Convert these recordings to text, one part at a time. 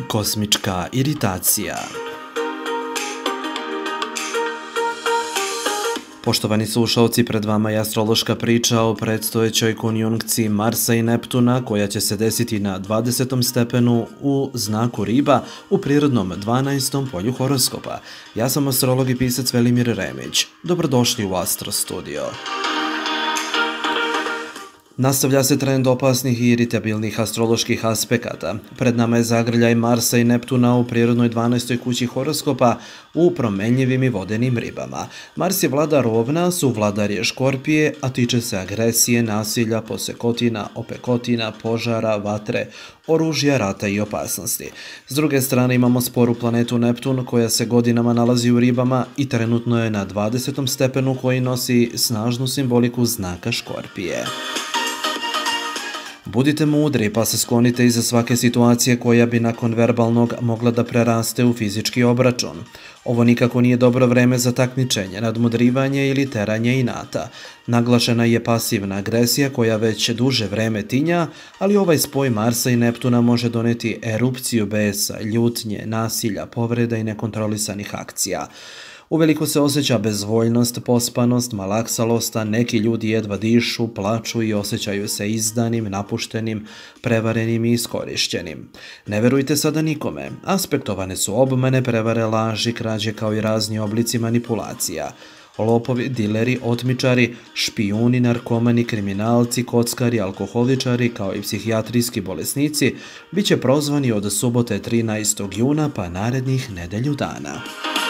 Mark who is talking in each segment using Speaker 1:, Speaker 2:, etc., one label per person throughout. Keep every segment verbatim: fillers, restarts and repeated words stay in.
Speaker 1: Kosmička iritacija. Poštovani slušalci, pred vama je astrološka priča o predstojećoj konjunkciji Marsa i Neptuna koja će se desiti na dvadesetom stepenu u znaku Riba u prirodnom dvanaestom polju horoskopa. Ja sam astrolog i pisac Velimir Remić. Dobrodošli u Astro Studio. Nastavlja se trend opasnih i iritabilnih astroloških aspekata. Pred nama je zagrljaj Marsa i Neptuna u prirodnoj dvanaestoj kući horoskopa u promenljivim i vodenim ribama. Mars je vladar ovna, suvladar je škorpije, a tiče se agresije, nasilja, posekotina, opekotina, požara, vatre, oružja, rata i opasnosti. S druge strane imamo sporu planetu Neptun koja se godinama nalazi u ribama i trenutno je na dvadesetom stepenu koji nosi snažnu simboliku znaka škorpije. Budite mudri pa se sklonite iza svake situacije koja bi nakon verbalnog mogla da preraste u fizički obračun. Ovo nikako nije dobro vreme za takmičenje, nadmudrivanje ili teranje inata. Naglašena je pasivna agresija koja već duže vreme tinja, ali ovaj spoj Marsa i Neptuna može doneti erupciju besa, ljutnje, nasilja, povreda i nekontrolisanih akcija. Uveliko se osjeća bezvoljnost, pospanost, malaksalost, a neki ljudi jedva dišu, plaču i osjećaju se izdanim, napuštenim, prevarenim i iskorišćenim. Ne verujte sada nikome. Aspektovane su obmane, prevare, laži, krađe kao i razni oblici manipulacija. Lopovi, dileri, otmičari, špijuni, narkomani, kriminalci, kockari, alkoholičari kao i psihijatrijski bolesnici bit će prozvani od subote trinaestog juna pa narednih nedelju dana.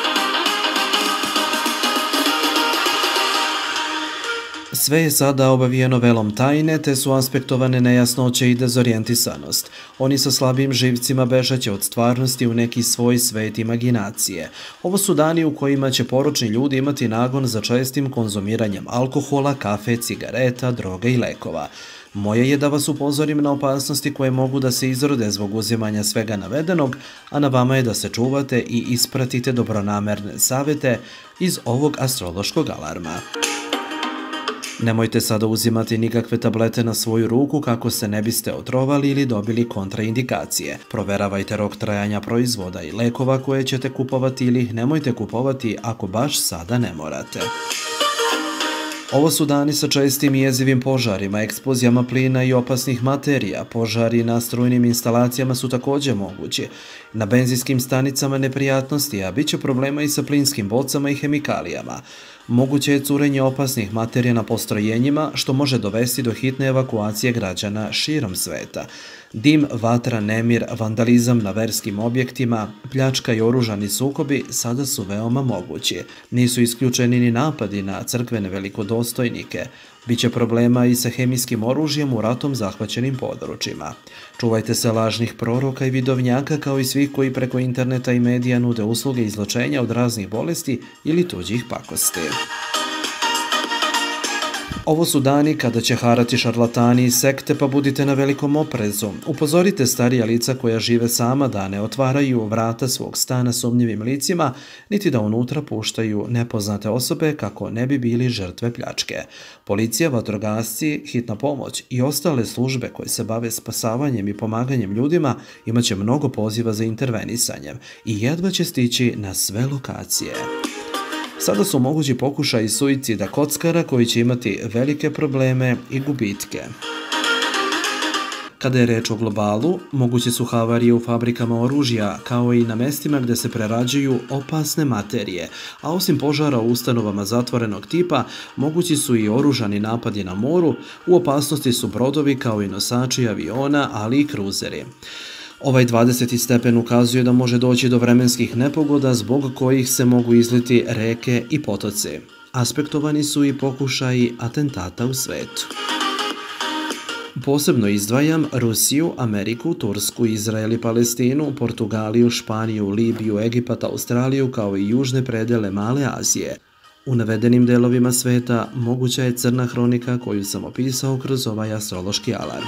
Speaker 1: Sve je sada obavijeno velom tajne, te su aspektovane nejasnoće i dezorijentisanost. Oni sa slabim živcima bežaće od stvarnosti u neki svoj svet imaginacije. Ovo su dani u kojima će poročni ljudi imati nagon za čestim konzumiranjem alkohola, kafe, cigareta, droga i lekova. Moje je da vas upozorim na opasnosti koje mogu da se izrode zbog uzimanja svega navedenog, a na vama je da se čuvate i ispratite dobronamerne savjete iz ovog astrološkog alarma. Nemojte sada uzimati nikakve tablete na svoju ruku kako se ne biste otrovali ili dobili kontraindikacije. Proveravajte rok trajanja proizvoda i lekova koje ćete kupovati ili ih nemojte kupovati ako baš sada ne morate. Ovo su dani sa čestim i jezivim požarima, eksplozijama plina i opasnih materija. Požari na strujnim instalacijama su također mogući. Na benzinskim stanicama neprijatnosti, a bit će problema i sa plinskim bocama i hemikalijama. Moguće je curenje opasnih materija na postrojenjima, što može dovesti do hitne evakuacije građana širom sveta. Dim, vatra, nemir, vandalizam na verskim objektima, pljačka i oružani sukobi sada su veoma mogući. Nisu isključeni ni napadi na crkvene velikodostojnike. Biće problema i sa hemijskim oružjem u ratom zahvaćenim područjima. Čuvajte se lažnih proroka i vidovnjaka kao i svih koji preko interneta i medija nude usluge izlečenja od raznih bolesti ili tuđih pakosti. Ovo su dani kada će harati šarlatani i sekte, pa budite na velikom oprezu. Upozorite starija lica koja žive sama da ne otvaraju vrata svog stana sumnjivim licima, niti da unutra puštaju nepoznate osobe kako ne bi bili žrtve pljačke. Policija, vatrogasci, hitna pomoć i ostale službe koje se bave spasavanjem i pomaganjem ljudima imaće mnogo poziva za intervenisanjem i jedva će stići na sve lokacije. Sada su mogući pokušaj suicida kockara koji će imati velike probleme i gubitke. Kada je reč o globalu, moguće su havarije u fabrikama oružja, kao i na mestima gde se prerađuju opasne materije, a osim požara u ustanovama zatvorenog tipa, mogući su i oružani napadi na moru, u opasnosti su brodovi kao i nosači aviona, ali i kruzeri. Ovaj dvadeseti stepen ukazuje da može doći do vremenskih nepogoda zbog kojih se mogu izliti reke i potoci. Aspektovani su i pokušaji atentata u svetu. Posebno izdvajam Rusiju, Ameriku, Tursku, Izrael i Palestinu, Portugaliju, Španiju, Libiju, Egipat, Australiju kao i južne predele Male Azije. U navedenim delovima sveta moguća je crna hronika koju sam opisao kroz ovaj astrološki alarm.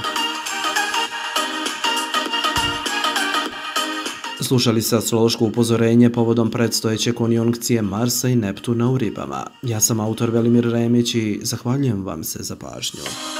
Speaker 1: Slušali ste astrološko upozorenje povodom predstojeće konjunkcije Marsa i Neptuna u ribama. Ja sam autor Velimir Remić i zahvaljujem vam se za pažnju.